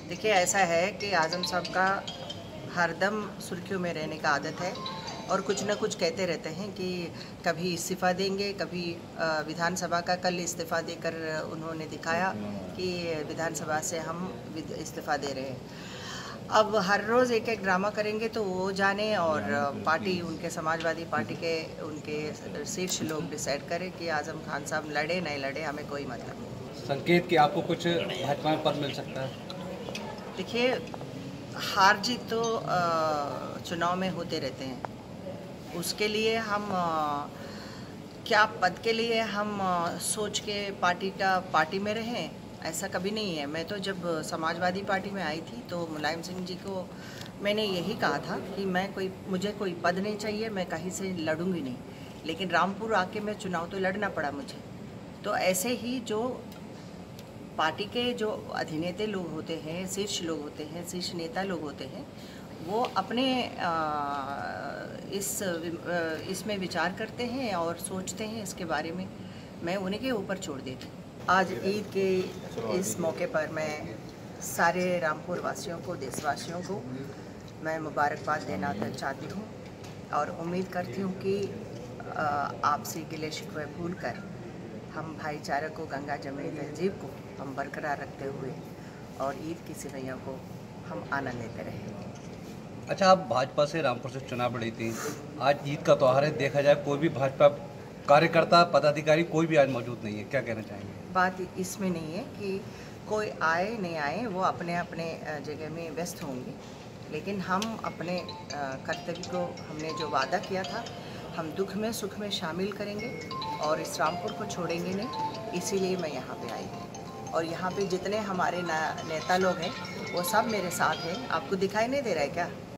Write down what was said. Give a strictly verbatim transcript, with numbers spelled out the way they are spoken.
देखिए, ऐसा है कि आज़म साहब का हरदम सुर्खियों में रहने का आदत है और कुछ न कुछ कहते रहते हैं कि कभी इस्तीफ़ा देंगे, कभी अ, विधानसभा का कल इस्तीफ़ा देकर उन्होंने दिखाया कि विधानसभा से हम विद इस्तीफ़ा दे रहे हैं। अब हर रोज़ एक-एक ड्रामा करेंगे तो वो जाने और पार्टी उनके समाजवादी पार्टी के उनके शीर्ष लोग डिसाइड करें कि आज़म खान साहब लड़े, नहीं लड़े, हमें कोई मतलब नहीं। संकेत कि आपको कुछ भाजपा में पद मिल सकता है? देखिए, हार जीत तो अ, चुनाव में होते रहते हैं। उसके लिए हम अ, क्या पद के लिए हम अ, सोच के पार्टी का पार्टी में रहें, ऐसा कभी नहीं है। मैं तो जब समाजवादी पार्टी में आई थी तो मुलायम सिंह जी को मैंने यही कहा था कि मैं कोई मुझे कोई पद नहीं चाहिए, मैं कहीं से लड़ूंगी नहीं। लेकिन रामपुर आके मैं चुनाव तो लड़ना पड़ा मुझे। तो ऐसे ही जो पार्टी के जो अधिनेता लोग होते हैं, शीर्ष लोग होते हैं, शीर्ष नेता लोग होते हैं, वो अपने अ, इस अ, इसमें विचार करते हैं और सोचते हैं इसके बारे में। मैं उन्हीं के ऊपर छोड़ देती हूँ। आज ईद के इस मौके पर मैं सारे रामपुर वासियों को, देशवासियों को मैं मुबारकबाद देना चाहती हूँ और उम्मीद करती हूँ कि अ, आपसी गिले शिकवे भूल कर हम भाईचारे को, गंगा जमुनी तहजीब को हम बरकरार रखते हुए और ईद की सेवैयों को हम आनंद लेते रहें। अच्छा, आप भाजपा से रामपुर से चुनाव लड़ी थी। आज ईद का त्यौहार है, देखा जाए कोई भी भाजपा कार्यकर्ता, पदाधिकारी कोई भी आज मौजूद नहीं है। क्या कहना चाहेंगे? बात इसमें नहीं है कि कोई आए नहीं आए, वो अपने अपने जगह में व्यस्त होंगे, लेकिन हम अपने कर्तव्य को, हमने जो वादा किया था, हम दुख में सुख में शामिल करेंगे और इस रामपुर को छोड़ेंगे नहीं। इसीलिए मैं यहाँ पे आई हूँ और यहाँ पे जितने हमारे नेता लोग हैं वो सब मेरे साथ हैं। आपको दिखाई नहीं दे रहा है क्या?